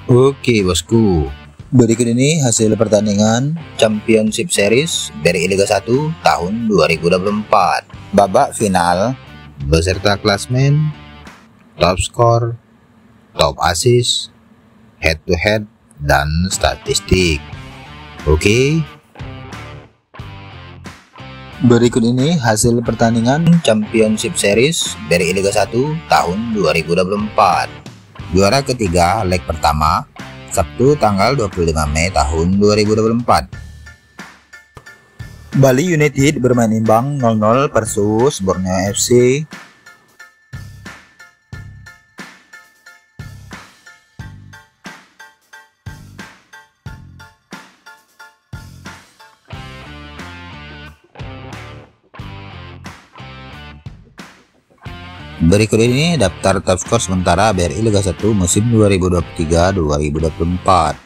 Oke bosku, berikut ini hasil pertandingan Championship Series dari Liga 1 tahun 2024. Babak final beserta klasmen, top skor, top assist, head to head, dan statistik. Oke. Berikut ini hasil pertandingan Championship Series dari Liga 1 tahun 2024. Juara ketiga leg pertama Sabtu tanggal 25 Mei tahun 2024. Bali United bermain imbang 0-0 versus Borneo FC. Berikut ini daftar top skor sementara BRI Liga 1 musim 2023-2024.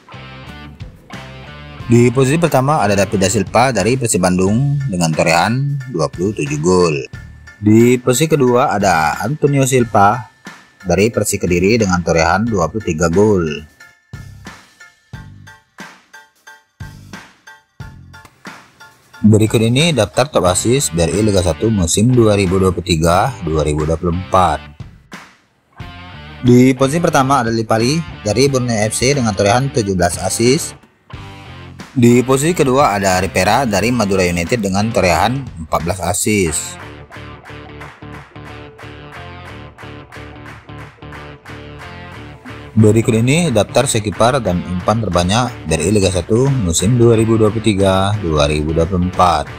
Di posisi pertama ada David Da Silva dari Persib Bandung dengan torehan 27 gol. Di posisi kedua ada Antonio Silva dari Persik Kediri dengan torehan 23 gol. Berikut ini daftar top assist dari Liga 1 musim 2023-2024. Di posisi pertama ada Lipali dari Borneo FC dengan torehan 17 assist. Di posisi kedua ada Ripera dari Madura United dengan torehan 14 assist. Berikut ini daftar skipper dan umpan terbanyak dari Liga 1 musim 2023-2024.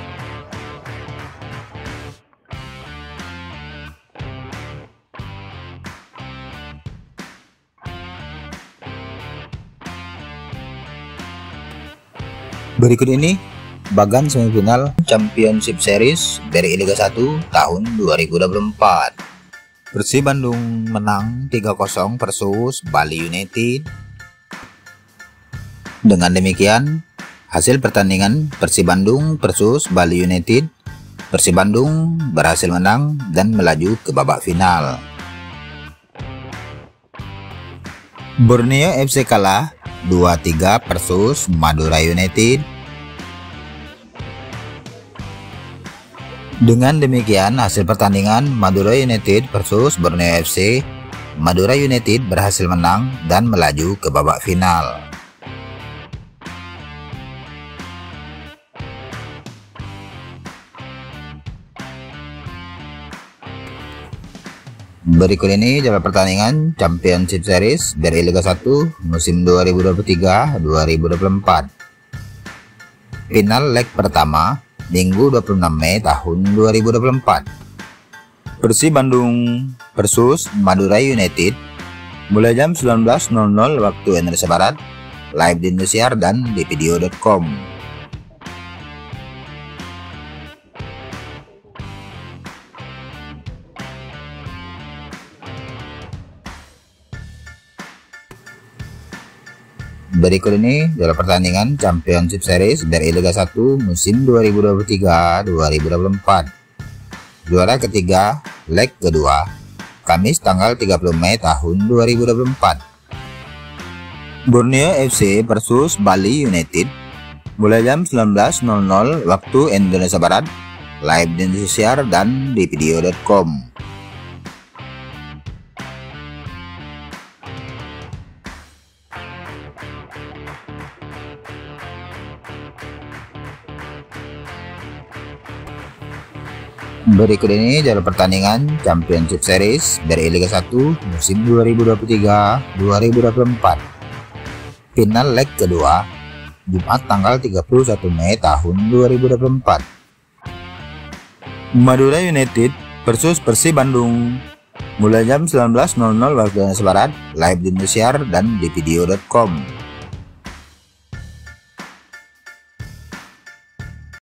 Berikut ini bagan semifinal Championship Series dari Liga 1 tahun 2024. Persib Bandung menang 3-0 versus Bali United. Dengan demikian, hasil pertandingan Persib Bandung versus Bali United, Persib Bandung berhasil menang dan melaju ke babak final. Borneo FC kalah 2-3 versus Madura United. Dengan demikian, hasil pertandingan Madura United versus Borneo FC, Madura United berhasil menang dan melaju ke babak final. Berikut ini jadwal pertandingan Championship Series dari Liga 1 musim 2023-2024. Final leg pertama Minggu 26 Mei tahun 2024. Persib Bandung versus Madura United mulai jam 19.00 waktu Indonesia Barat, live di Indosiar dan di video.com. Berikut ini jadwal pertandingan Championship Series dari Liga 1 musim 2023-2024. Juara ketiga leg kedua Kamis tanggal 30 Mei tahun 2024. Borneo FC versus Bali United mulai jam 19.00 waktu Indonesia Barat, live di Indosiar dan di video.com. Berikut ini jadwal pertandingan Championship Series dari Liga 1 musim 2023-2024. Final leg kedua Jumat tanggal 31 Mei tahun 2024. Madura United versus Persib Bandung mulai jam 19.00 waktu Indonesia Barat, live di Indosiar dan di video.com.